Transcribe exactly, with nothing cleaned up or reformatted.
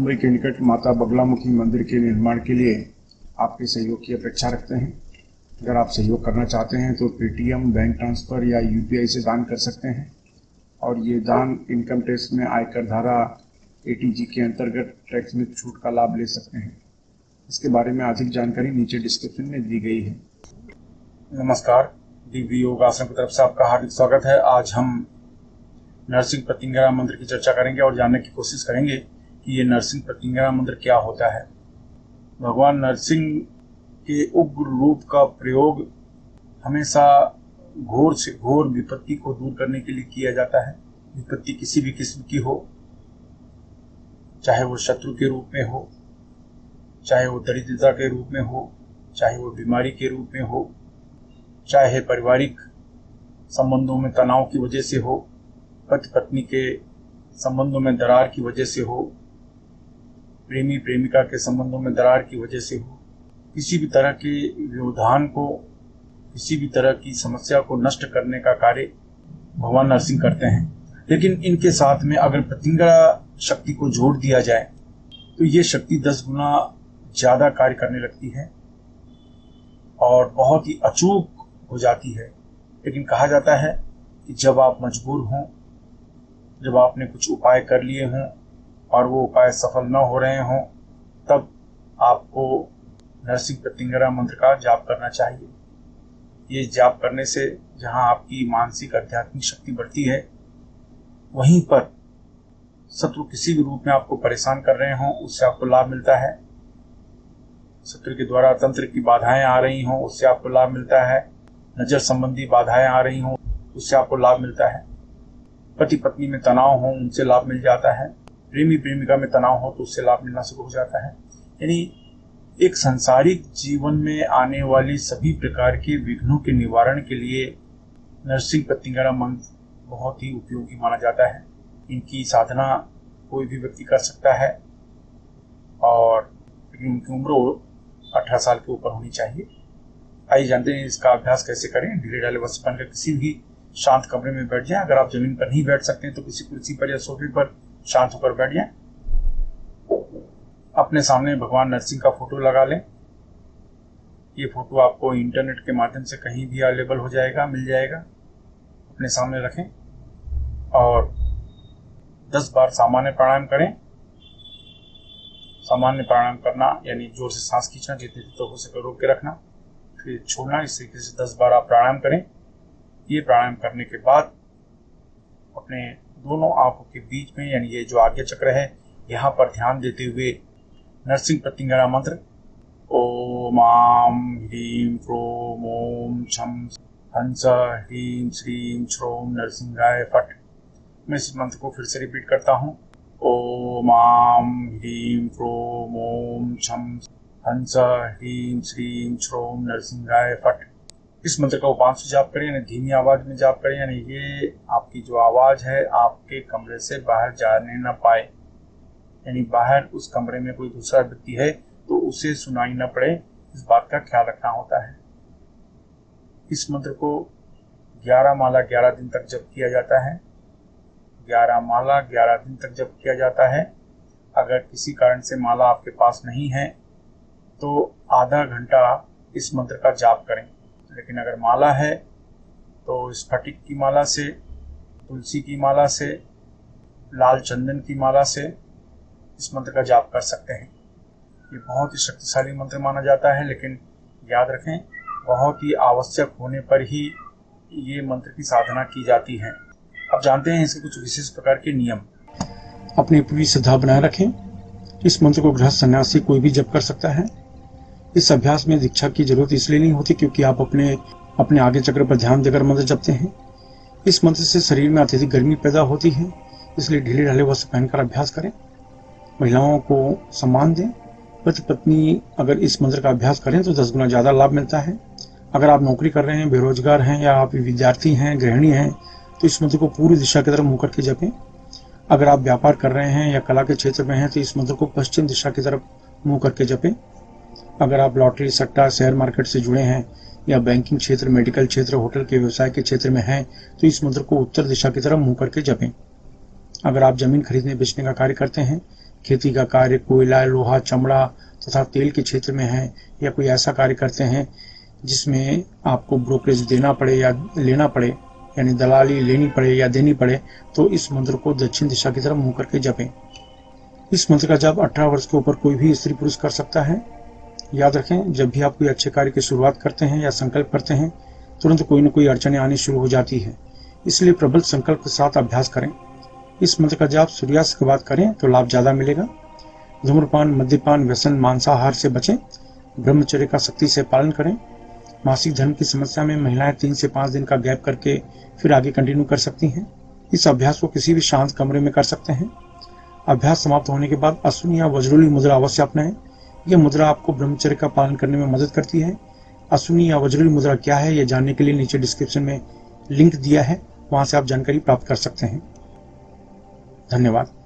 मुंबई के निकट माता बगलामुखी मंदिर के निर्माण के लिए आपके सहयोग की अपेक्षा रखते हैं। अगर आप सहयोग करना चाहते हैं तो पेटीएम, बैंक ट्रांसफ़र या यूपीआई से दान कर सकते हैं और ये दान इनकम टैक्स में आयकर धारा एटीजी के अंतर्गत टैक्स में छूट का लाभ ले सकते हैं। इसके बारे में अधिक जानकारी नीचे डिस्क्रिप्शन में दी गई है। नमस्कार, दिव्य योग आश्रम की तरफ से आपका हार्दिक स्वागत है। आज हम नरसिंह प्रत्यंगिरा मंत्र की चर्चा करेंगे और जानने की कोशिश करेंगे कि ये नरसिंह प्रत्यंगिरा मंत्र क्या होता है। भगवान नरसिंह के उग्र रूप का प्रयोग हमेशा घोर से घोर विपत्ति को दूर करने के लिए किया जाता है। विपत्ति किसी भी किस्म की हो, चाहे वो शत्रु के रूप में हो, चाहे वो दरिद्रता के रूप में हो, चाहे वो बीमारी के रूप में हो, चाहे पारिवारिक संबंधों में तनाव की वजह से हो, पति पत्नी के संबंधों में दरार की वजह से हो, प्रेमी प्रेमिका के संबंधों में दरार की वजह से हो, किसी भी तरह के व्यवधान को, किसी भी तरह की समस्या को नष्ट करने का कार्य भगवान नरसिंह करते हैं। लेकिन इनके साथ में अगर प्रत्यंगिरा शक्ति को जोड़ दिया जाए तो ये शक्ति दस गुना ज़्यादा कार्य करने लगती है और बहुत ही अचूक हो जाती है। लेकिन कहा जाता है कि जब आप मजबूर हों, जब आपने कुछ उपाय कर लिए हों और वो उपाय सफल न हो रहे हों, तब आपको नरसिंह प्रत्यंगिरा मंत्र का जाप करना चाहिए। ये जाप करने से जहाँ आपकी मानसिक आध्यात्मिक शक्ति बढ़ती है, वहीं पर शत्रु किसी भी रूप में आपको परेशान कर रहे हों, उससे आपको लाभ मिलता है। शत्रु के द्वारा तंत्र की बाधाएं आ रही हों, उससे आपको लाभ मिलता है। नजर संबंधी बाधाएं आ रही हों, उससे आपको लाभ मिलता है। पति पत्नी में तनाव हो, उनसे लाभ मिल जाता है। प्रेमी प्रेमिका में तनाव हो तो उससे लाभ मिलना शुरू हो जाता है। यानी एक सांसारिक जीवन में आने वाली सभी प्रकार के विघ्नों के निवारण के लिए नरसिंह प्रत्यंगिरा मंत्र बहुत ही उपयोगी माना जाता है। इनकी साधना कोई भी व्यक्ति कर सकता है और उनकी उम्र अठारह साल के ऊपर होनी चाहिए। आइए जानते हैं इसका अभ्यास कैसे करें। ढीले ढाले वस्त्र पहनकर किसी भी शांत कमरे में बैठ जाएं। अगर आप जमीन पर नहीं बैठ सकते हैं तो किसी कुर्सी पर या सोफे पर शांत होकर बैठ जाएं। अपने सामने भगवान नरसिंह का फोटो लगा लें। ये फोटो आपको इंटरनेट के माध्यम से कहीं भी अवेलेबल हो जाएगा, मिल जाएगा। अपने सामने रखें और दस बार सामान्य प्राणायाम करें। सामान्य प्राणायाम करना यानी जोर से सांस खींचना, जितनी तो हो सके रोक के रखना, फिर छोड़ना। इस तरीके से दस बार आप प्राणायाम करें। ये प्राणायाम करने के बाद अपने दोनों आंखों के बीच में यानी ये जो आज्ञा चक्र है, यहाँ पर ध्यान देते हुए नरसिंह प्रत्यंगिरा मंत्र ओम आम ह्रीं क्रोम ओम छम हंस ह्रीं श्रीं श्रोम नरसिंहाय फट। मैं इस मंत्र को फिर से रिपीट करता हूँ। ओम आम ह्रीं क्रोम ओम छम हंस ह्रीं श्रीं श्रोम नरसिंहाय फट। इस मंत्र का उपांश जाप करें, यानी धीमी आवाज में जाप करें, यानी ये आपकी जो आवाज है आपके कमरे से बाहर जाने न पाए। यानी बाहर उस कमरे में कोई दूसरा व्यक्ति है तो उसे सुनाई न पड़े, इस बात का ख्याल रखना होता है। इस मंत्र को ग्यारह माला ग्यारह दिन तक जप किया जाता है। ग्यारह माला ग्यारह दिन तक जप किया जाता है। अगर किसी कारण से माला आपके पास नहीं है तो आधा घंटा इस मंत्र का जाप करें। लेकिन अगर माला है तो स्फटिक की माला से, तुलसी की माला से, लाल चंदन की माला से इस मंत्र का जाप कर सकते हैं। ये बहुत ही शक्तिशाली मंत्र माना जाता है, लेकिन याद रखें बहुत ही आवश्यक होने पर ही ये मंत्र की साधना की जाती है। अब जानते हैं इसके कुछ विशेष प्रकार के नियम। अपनी पूरी श्रद्धा बनाए रखें। इस मंत्र को गृहस्थ सन्यासी कोई भी जप कर सकता है। इस अभ्यास में दीक्षा की जरूरत इसलिए नहीं होती क्योंकि आप अपने अपने आगे चक्र पर ध्यान देकर मंत्र जपते हैं। इस मंत्र से शरीर में अत्यधिक गर्मी पैदा होती है, इसलिए ढीले ढाले वस्त्र पहनकर अभ्यास करें। महिलाओं को सम्मान दें। पति पत्नी अगर इस मंत्र का अभ्यास करें तो दस गुना ज़्यादा लाभ मिलता है। अगर आप नौकरी कर रहे हैं, बेरोजगार हैं या आप विद्यार्थी हैं, गृहिणी हैं, तो इस मंत्र को पूरी दिशा की तरफ मुँह करके जपें। अगर आप व्यापार कर रहे हैं या कला के क्षेत्र में हैं तो इस मंत्र को पश्चिम दिशा की तरफ मुँह करके जपें। अगर आप लॉटरी, सट्टा, शेयर मार्केट से जुड़े हैं या बैंकिंग क्षेत्र, मेडिकल क्षेत्र, होटल के व्यवसाय के क्षेत्र में हैं तो इस मंत्र को उत्तर दिशा की तरफ मुँह करके जपें। अगर आप जमीन खरीदने बेचने का कार्य करते हैं, खेती का कार्य, कोयला, लोहा, चमड़ा तथा तेल के क्षेत्र में हैं, या कोई ऐसा कार्य करते हैं जिसमें आपको ब्रोकरेज देना पड़े या लेना पड़े, यानी दलाली लेनी पड़े या देनी पड़े, तो इस मंत्र को दक्षिण दिशा की तरफ मुंह करके जपें। इस मंत्र का जाप अठारह वर्ष के ऊपर कोई भी स्त्री पुरुष कर सकता है। याद रखें, जब भी आप कोई अच्छे कार्य की शुरुआत करते हैं या संकल्प करते हैं, तुरंत कोई न कोई अड़चनें आनी शुरू हो जाती है, इसलिए प्रबल संकल्प के साथ अभ्यास करें। इस मंत्र का जाप सूर्यास्त के बाद करें तो लाभ ज्यादा मिलेगा। धूम्रपान, मद्यपान, व्यसन, मांसाहार से बचें। ब्रह्मचर्य का सख्ती से पालन करें। मासिक धर्म की समस्या में महिलाएं तीन से पांच दिन का गैप करके फिर आगे कंटिन्यू कर सकती हैं। इस अभ्यास को किसी भी शांत कमरे में कर सकते हैं। अभ्यास समाप्त होने के बाद अश्विनी या वज्रोली मुद्रा अवश्य अपनाएं। यह मुद्रा आपको ब्रह्मचर्य का पालन करने में मदद करती है। अश्विनी या वज्रोली मुद्रा क्या है, यह जानने के लिए नीचे डिस्क्रिप्शन में लिंक दिया है, वहां से आप जानकारी प्राप्त कर सकते हैं। धन्यवाद।